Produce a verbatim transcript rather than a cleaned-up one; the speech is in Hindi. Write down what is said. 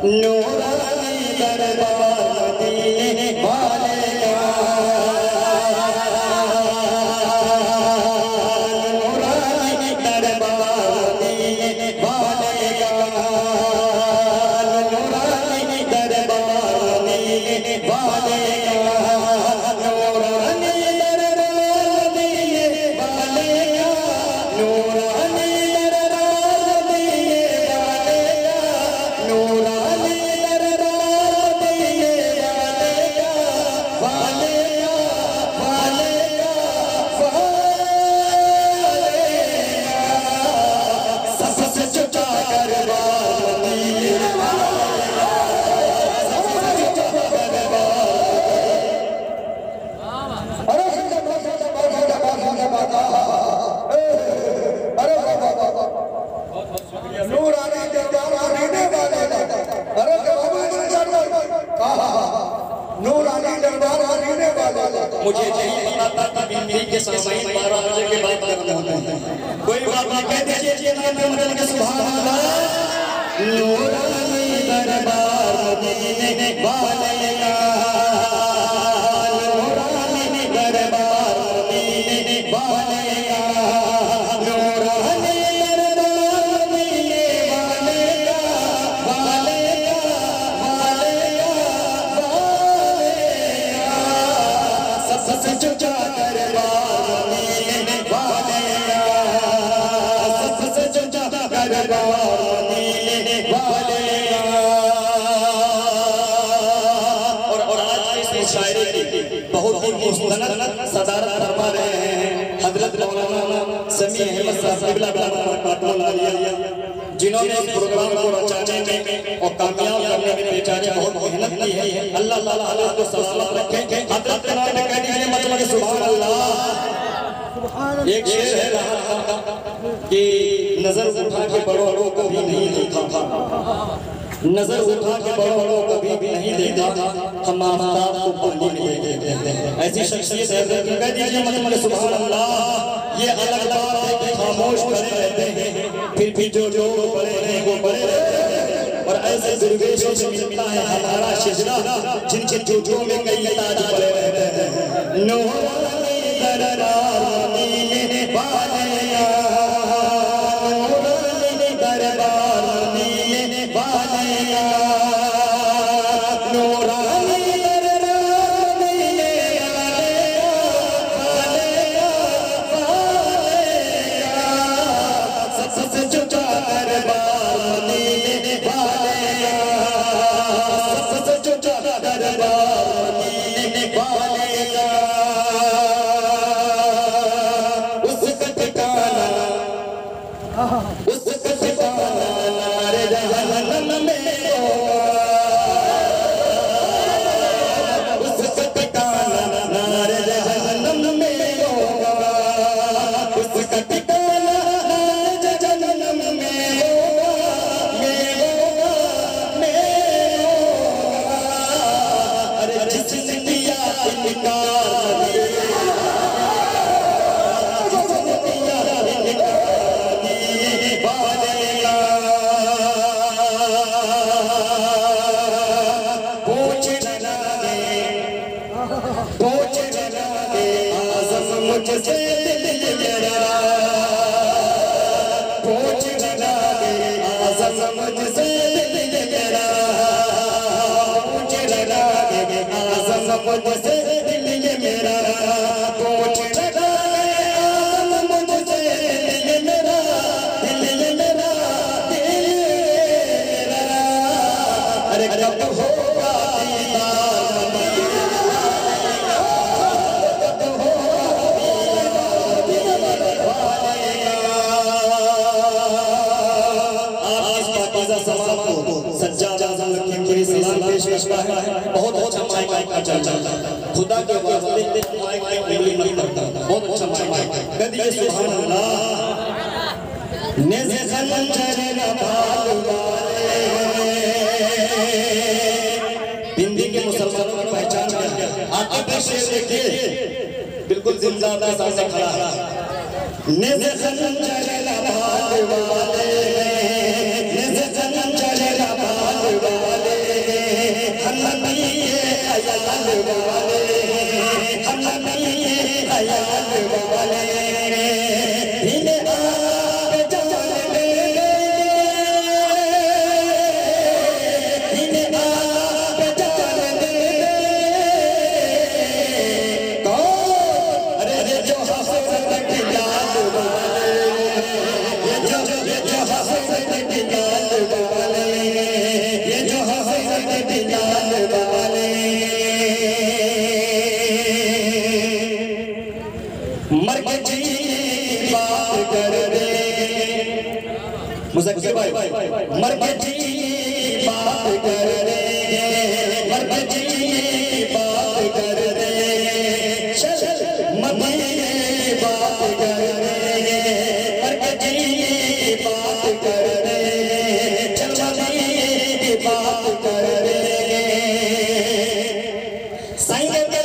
नूरानी दरबार मदीने वाले का, नूरानी दरबार मदीने वाले का, नूरानी दरबार मदीने वाले का, नूरानी दरबार मदीने वाले का, नूरानी दरबार मदीने वाले का, नूरानी मुझे नहीं पता था कि बिंदी के समय बारह बजे के बाद करना होता है। कोई बात नहीं, कह दीजिए नाम बदल के सुभान अल्लाह। नूरानी दरबार मदीने वाले का, नूरानी दरबार मदीने वाले का, नूरानी दरबार मदीने वाले का, वाले का, वाले का, वाले का, सबसे ऊंचा दरबार मदीने वाले का, सबसे ऊंचा दरबार मदीने वाले का। और और आज इस मुशायरे की बहुत ही मुस्तनद सदारत फरमा रहे हैं हजरत मौलाना समी अहमद साहब क़िबला बरकातुहू, जिन्होंने इस प्रोग्राम को रचाने में और कामयाब करने में बेचारे बहुत मेहनत की है। अल्लाह ताला आपको सलामत रखे। हजरत के नाम में कह दीजिए मतलब कि सुभान अल्लाह। एक शेर है कि नजर उठा के बड़ों को कभी नहीं देखा था, नजर उठा के बड़ों को कभी भी नहीं देखा, हम आफताब को पानी नहीं देते हैं। ऐसी शख्सियत है, कह दीजिए मतलब कि सुभान अल्लाह। ये अलग बात है कि खामोश खड़े रहते हैं, फिर भी जो जो बड़े हैं वो बड़े रहते हैं। और ऐसे दुर्वेशों से मिलता है हमारा शिजरा, जिनके जोजों में कई ताज पड़े रहते हैं। नूरानी दरबार मदीने वाले का, नूरानी दरबार मदीने वाले का, नूरानी दरबार मदीने वाले का, वाले का, वाले का, सबसे ऊंचा दरबार मदीने वाले का, सबसे ऊंचा दरबार मदीने वाले का। उसका ठिकाना, उसका ठिकाना नारे जहन्नम में होगा, उसका ठिकाना नारे जहन्नम में होगा, उसका ठिकाना नारे जहन्नम में होगा, में होगा, में होगा। अरे जिसने किया इनकार मुझसे दिल मेरा, पूछ लगा दे आज़म मुझसे दिल मेरा, पूछ लगा दे आज़म मुझसे दिल मेरा, पूछ लगा दे आज़म मुझसे दिल मेरा, दिल मेरा, दिल मेरा। अरे कब होगा सज्जाद आज़म लखीमपुरी सलाम पेश करता है। बहुत अच्छा माइक का चर्चा, खुदा के वास्ते माइक में उंगली नहीं करता, बहुत अच्छा माइक। कदिए सुभान अल्लाह। नेज़े खंजर नभाल वाले, बिंदी के मुसलमानों की पहचान क्या है? आगे पे शेर देखिए, बिल्कुल जिंदा के सामने खड़ा है। नेज़े खंजर नभाल वाले, नेज़े खंजर नभाल वाले, मुज़क्किर भाई मरकजी बात कर रहे मरकजी बात कर रहे चल मदीने बात कर रहे मरकजी बात कर रहे चल मदीने बात कर रहे साईं